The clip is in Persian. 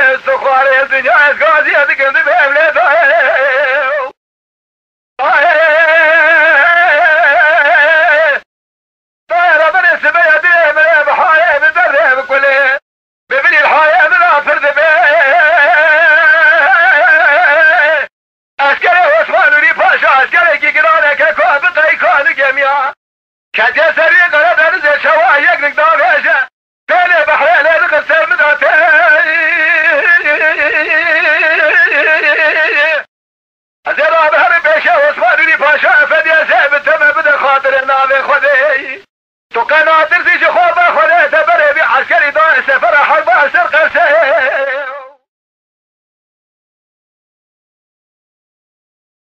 سخوار الدنيا غازي ذكر بهم طاير من السبيع دي من بحايا بدرب كله ببني الحياة من فرد عسكري عثمان ولي باشا عسكري كي قرانا كاكوه بطري كون جميعا كجا سري قرد انزل شواه يقلق دابيشا تاني بحرين لدق السر مدعتين ازيرا بهر بيشا عثمان ولي باشا فدي سيب تم بدا خاطر النابي خذي تو كان عطر زي خوابا خذي تبري بي عسكري داي سفر حربا سر قرسي